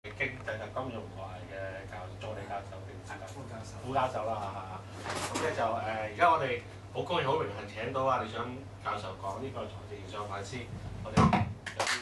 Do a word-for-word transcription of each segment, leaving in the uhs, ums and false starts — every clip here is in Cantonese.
經濟及金融學系嘅教助理教授定副教授。 副教授啦嚇嚇。咁咧就誒，而家我哋好高興、好榮幸請到啊李想教授講呢個財政預算反思。我哋有啲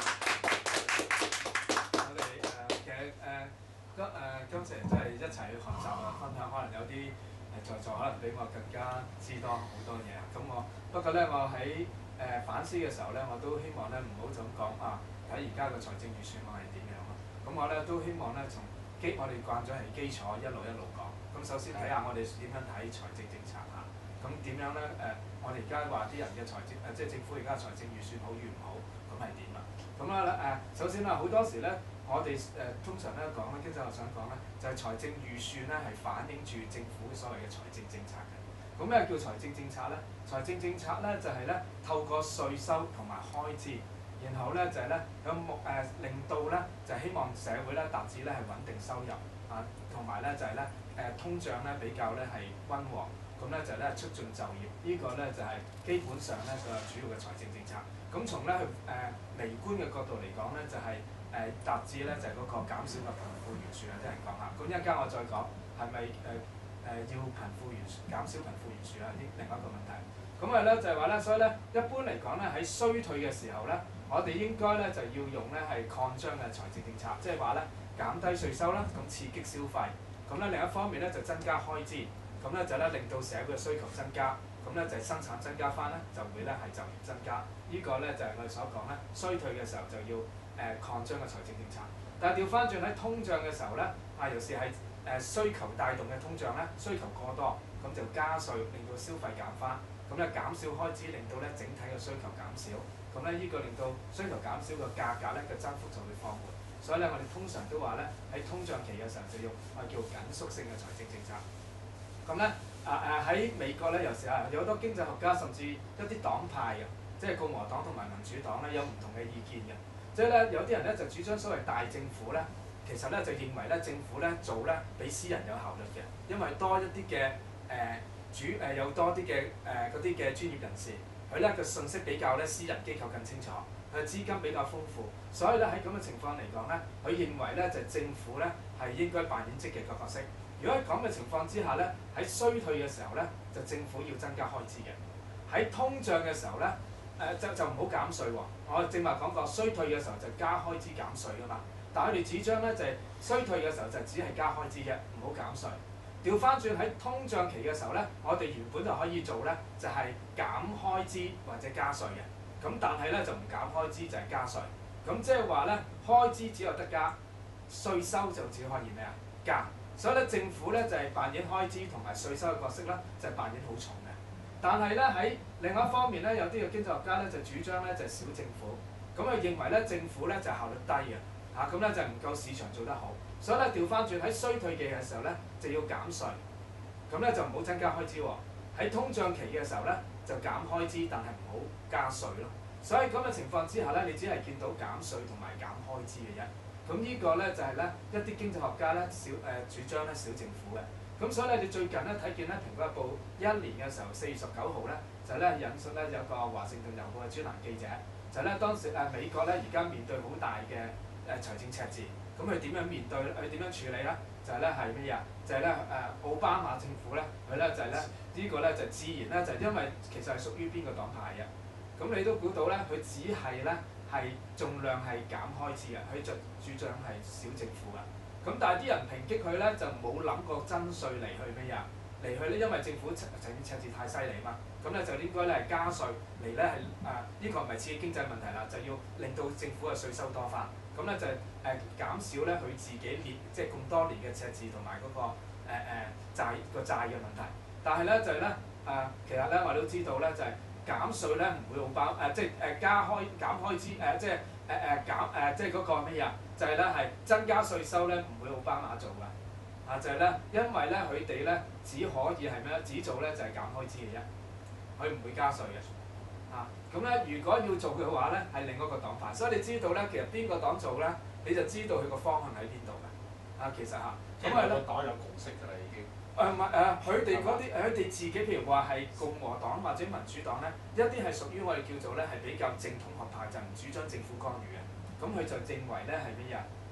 我哋誒其實誒今誒今次真係一齊去學習啊，分享可能有啲誒在座可能比我更加知多好多嘢。咁我不過咧，我喺誒反思嘅時候咧，我都希望咧唔好就咁講啊，睇而家嘅財政預算案係點樣咯。咁我咧都希望咧從基我哋慣咗係基礎一路一路講。咁首先睇下我哋點樣睇財政政策嚇。咁點樣咧？誒、呃，我哋而家話啲人嘅財政誒，即係政府而家財政預算好與唔好，咁係點啊？咁咧誒，首先啦，好多時咧，我哋誒、呃、通常咧講咧，經濟學想講咧，就係、是、財政預算咧係反映住政府所謂嘅財政政策嘅。咁咩叫財政政策咧？財政政策咧就係、是、咧透過稅收同埋開支，然後咧就係咧有目誒令到咧就係、是、希望社會咧達至咧係穩定收入啊，同埋咧就係咧誒通脹咧比較咧係溫和。咁咧就咧促進就業，呢、這個咧就係基本上咧個主要嘅財政政策。咁從咧去誒微觀嘅角度嚟講咧，就係誒達至咧就係嗰個減少個貧富懸殊啊！啲人講下，咁一陣間我再講係咪誒誒要貧富懸殊減少貧富懸殊啊？啲另外一個問題。咁啊咧就係話咧，所以咧一般嚟講咧喺衰退嘅時候咧，我哋應該咧就要用咧係擴張嘅財政政策，即係話咧減低稅收啦，咁刺激消費。咁咧另一方面咧就增加開支。咁咧就咧令到社會嘅需求增加，咁咧就係生產增加翻咧，就會咧係就業增加。這個、呢個咧就係、是、我哋所講咧，衰退嘅時候就要誒、呃、擴張嘅財政政策。但係調翻轉喺通脹嘅時候咧，啊尤其是係誒需求帶動嘅通脹咧，需求過多，咁就加稅令到消費減翻，咁咧減少開支，令到咧整體嘅需求減少。咁咧呢個令到需求減少嘅價格咧嘅增幅就會放緩。所以咧我哋通常都話咧喺通脹期嘅時候就用我叫緊縮性嘅財政政策。咁咧啊誒喺美國咧，有時啊有好多經濟學家，甚至一啲黨派嘅，即係共和黨同埋民主黨咧，有唔同嘅意見嘅。即係咧有啲人咧就主張所謂大政府咧，其實咧就認為咧政府咧做咧比私人有效率嘅，因為多一啲嘅誒主誒、呃、有多啲嘅誒嗰啲嘅專業人士，佢咧嘅信息比較咧私人機構更清楚，佢嘅資金比較豐富，所以咧喺咁嘅情況嚟講咧，佢認為咧就係、政府咧係應該扮演積極嘅角色。如果喺咁嘅情況之下咧，喺衰退嘅時候咧，就政府要增加開支嘅；喺通脹嘅時候咧，誒、呃、就就唔好減稅喎。我正話講過，衰退嘅時候就加開支減稅噶嘛。但係佢哋主張咧就係、是、衰退嘅時候就只係加開支啫，唔好減稅。調翻轉喺通脹期嘅時候咧，我哋原本就可以做咧，就係、是、減開支或者加稅嘅。咁但係咧就唔減開支就係加稅。咁即係話咧，開支只有得加，稅收就只可以咩啊加。所以咧，政府咧就係、是、扮演開支同埋稅收嘅角色啦，就係、是、扮演好重嘅。但係咧喺另外一方面咧，有啲嘅經濟學家咧就主張咧就係、是、小政府，咁佢認為咧政府咧就係、效率低嘅，嚇咁咧就唔夠市場做得好。所以咧調翻轉喺衰退期嘅時候咧就要減稅，咁咧就唔好增加開支喎。喺通脹期嘅時候咧就減開支，但係唔好加稅咯。所以咁嘅情況之下咧，你只係見到減稅同埋減開支嘅啫。咁呢個咧就係咧一啲經濟學家咧小誒、呃、主張咧小政府嘅。咁所以咧你最近咧睇見咧《蘋果日報》一年嘅時候四月十九號咧就咧引述咧有個華盛頓郵報嘅專欄記者，就咧當時誒、呃、美國咧而家面對好大嘅誒、呃、財政赤字，咁佢點樣面對？佢點樣處理咧？就係咧係咩嘢？就係咧誒奧巴馬政府咧，佢咧就係、是、咧呢、這個咧就自然咧就係、因為其實係屬於邊個黨派嘅？咁你都估到咧，佢只係咧。係盡量係減開支嘅，佢就主張係小政府嘅。咁但係啲人抨擊佢咧，就冇諗過增稅嚟去咩呀？嚟去咧，因為政府赤赤赤字太犀利嘛。咁咧就應該咧係加稅嚟咧係啊呢個唔係刺激經濟問題啦，就要令到政府嘅稅收多翻。咁咧就誒、呃、減少咧佢自己列即係咁多年嘅赤字同埋嗰個誒誒、呃呃、債個債嘅問題。但係咧就係咧啊，其實咧我哋都知道咧就係、是。減稅咧唔會奧巴誒，即係誒加開減開支誒、呃，即係誒誒減誒、呃，即係嗰個乜嘢啊？就係咧係增加稅收咧，唔會奧巴馬做㗎，啊就係、是、咧，因為咧佢哋咧只可以係咩咧？只做咧就係、是、減開支嘅啫，佢唔會加稅嘅，啊咁咧如果要做嘅話咧，係另一個黨派，所以你知道咧，其實邊個黨做咧，你就知道佢個方向喺邊度嘅，啊其實嚇，咁係咧， 黨有共識㗎啦已經。 誒唔係誒，佢哋嗰啲佢哋自己，譬如話係共和黨或者民主黨咧，一啲係屬於我哋叫做咧係比較正統學派，就唔主張政府干預嘅。咁佢就認為咧係咩嘢？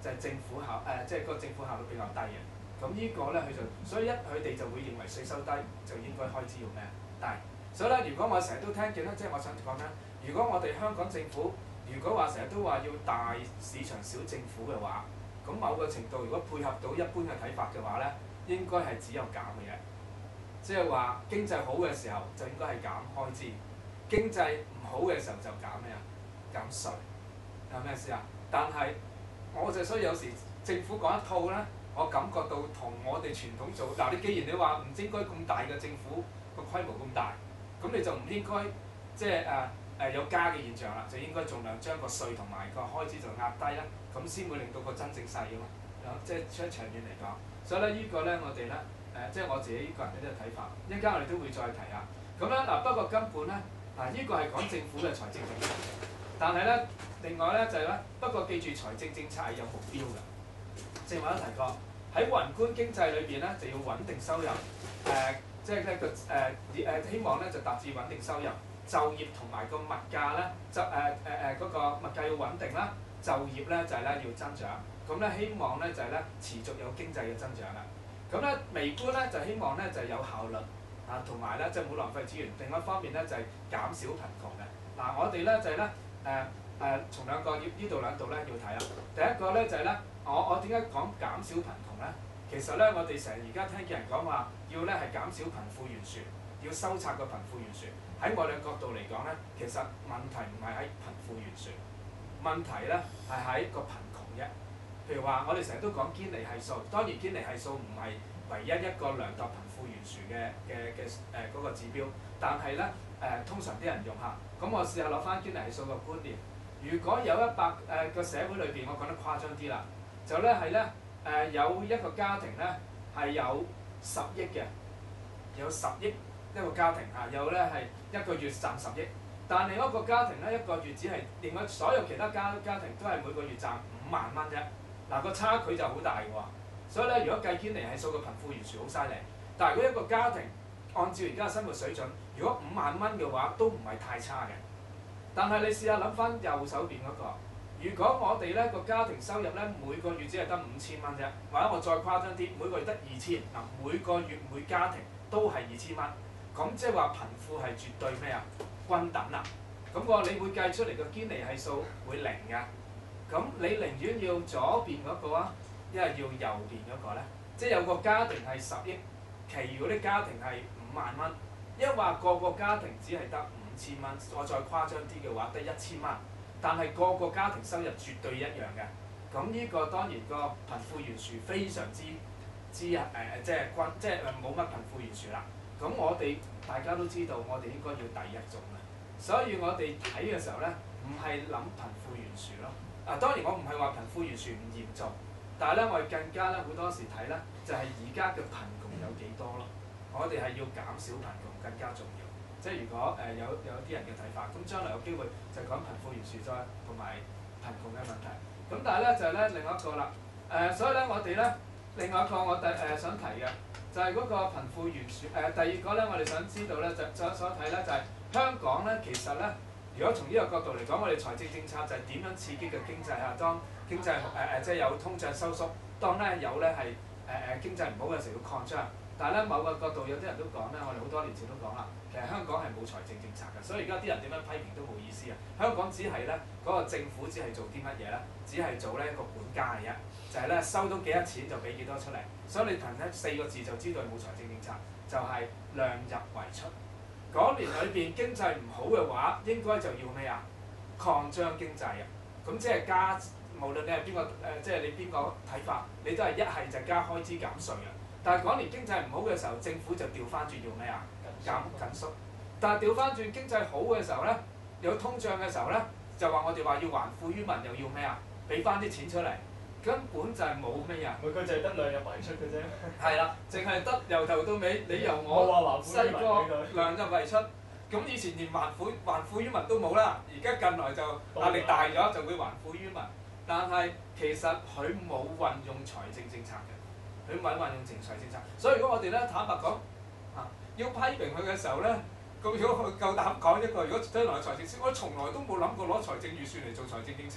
就係、是、政府效誒，即係個政府效率比較低嘅。咁呢個咧佢就，所以一佢哋就會認為稅收低就應該開支要咩低。所以咧，如果我成日都聽見咧，即係我想講咧，如果我哋香港政府如果話成日都話要大市場小政府嘅話，咁某個程度如果配合到一般嘅睇法嘅話咧，應該係只有減嘅嘢。即係話經濟好嘅時候就應該係減開支，經濟唔好嘅時候就減咩啊？減稅，有咩意思啊？但係我就所以有時政府講一套咧，我感覺到同我哋傳統做嗱，你既然你話唔應該咁大嘅政府個規模咁大，咁你就唔應該即係誒誒有加嘅現象啦，就應該盡量將個稅同埋個開支就壓低啦，咁先會令到個真正細啊嘛，即係出長遠嚟講。所以咧呢個咧我哋咧誒即係我自己個人嘅呢個睇法，一陣間我哋都會再提下。咁咧嗱，不過根本咧嗱呢個係講政府嘅財政政策，但係咧另外咧就係咧，不過記住財政政策係有目標嘅。正話都提過喺宏觀經濟裏邊咧就要穩定收入，誒、呃、即係咧個誒誒希望咧就達至穩定收入，就業同埋個物價咧就誒誒誒嗰個物價要穩定啦，就業咧就係、是、咧要增長，咁咧希望咧就係、是、咧持續有經濟嘅增長啦。咁咧微觀咧就希望咧就係、有效率啊，同埋咧即係冇浪費資源。另外一方面咧就係、是、減少貧窮嘅。嗱、啊、我哋咧就係咧誒誒從兩個要呢度兩度咧要睇啦。第一個咧就係、是、咧。我我點解講減少貧窮咧？其實咧，我哋成日而家聽見人講話，要咧係減少貧富懸殊，要收窄個貧富懸殊。喺我哋角度嚟講咧，其實問題唔係喺貧富懸殊，問題咧係喺個貧窮啫。譬如話，我哋成日都講堅尼係數，當然堅尼係數唔係唯一一個量度貧富懸殊嘅嘅嘅誒嗰個指標，但係咧誒通常啲人用下。咁我試下攞翻堅尼係數個觀念。如果有一百誒個社會裏邊，我講得誇張啲啦。就咧係咧誒有一個家庭咧係有十億嘅，有十億一個家庭嚇，有咧係一個月賺十億，但另一個家庭咧一個月只係另外所有其他家家庭都係每個月賺五萬蚊啫，嗱、個差距就好大嘅喎。所以咧，如果計堅尼係數個貧富懸殊好犀利，但係如果一個家庭按照而家嘅生活水準，如果五萬蚊嘅話都唔係太差嘅。但係你試下諗翻右手邊嗰個。如果我哋咧個家庭收入咧每個月只係得五千蚊啫，或者我再誇張啲，每個月得二千，嗱每個月每家庭都係二千蚊，咁即係話貧富係絕對咩啊？均等啊！咁我你會計出嚟個堅尼係數會零㗎，咁你寧願要左邊嗰個啊，因為要右邊嗰個咧，即係有個家庭係十億，其餘嗰啲家庭係五萬蚊，一話個個家庭只係得五千蚊，我再誇張啲嘅話得一千蚊。但係個個家庭收入絕對一樣嘅，咁呢個當然個貧富懸殊非常之之誒誒、呃，即係均即係冇乜貧富懸殊啦。咁我哋大家都知道，我哋應該要第一種嘅，所以我哋睇嘅時候咧，唔係諗貧富懸殊咯。啊，當然我唔係話貧富懸殊唔嚴重，但係咧我哋更加咧好多時睇咧，就係而家嘅貧窮有幾多咯。我哋係要減少貧窮更加重要。即係如果誒、呃、有有啲人嘅睇法，咁將來有機會就講貧富懸殊再同埋貧窮嘅問題。咁但係咧就係、是、咧另外一個啦，誒、呃、所以咧我哋咧另外一個我第誒、呃、想提嘅就係、是、嗰個貧富懸殊誒、呃、第二個咧我哋想知道咧就所所睇咧就係、是、香港咧其實咧如果從呢個角度嚟講，我哋財政政策就係點樣刺激嘅經濟啊？當經濟誒誒、呃、即係有通脹收縮，當咧有咧係誒誒經濟唔好嘅時候要擴張。但係咧，某個角度有啲人都講咧，我哋好多年前都講啦，其實香港係冇財政政策嘅，所以而家啲人點樣批評都冇意思啊！香港只係咧嗰個政府只係做啲乜嘢咧？只係做咧一個管家嘅啫，就係、是、咧收到幾多錢就俾幾多出嚟。所以你憑咧四個字就知道冇財政政策，就係、是、量入為出。嗰年裏邊經濟唔好嘅話，應該就要咩啊？擴張經濟啊！咁即係加，無論你係邊個誒，即係你邊個睇法，你都係一係就加開支減稅啊！但係嗰年經濟唔好嘅時候，政府就調翻轉要咩啊？減緊縮。但係調翻轉經濟好嘅時候咧，有通脹嘅時候咧，就話我哋話要還富於民，又要咩啊？俾翻啲錢出嚟，根本就係冇咩啊！ 每個就係得量入為出嘅啫。 係啦，淨係得由頭到尾，你由我細個量入為出，咁以前連還富還富於民都冇啦，而家近來就壓力大咗，就會還富於民。但係其實佢冇運用財政政策嘅。佢唔係運用政財政策，所以如果我哋咧坦白講，啊要批評佢嘅時候咧，咁如果佢夠膽講一個，如果將來財政司，我從來都冇諗過攞財政預算嚟做財政政策，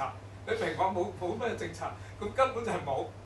你明我冇冇咩政策，咁根本就係冇。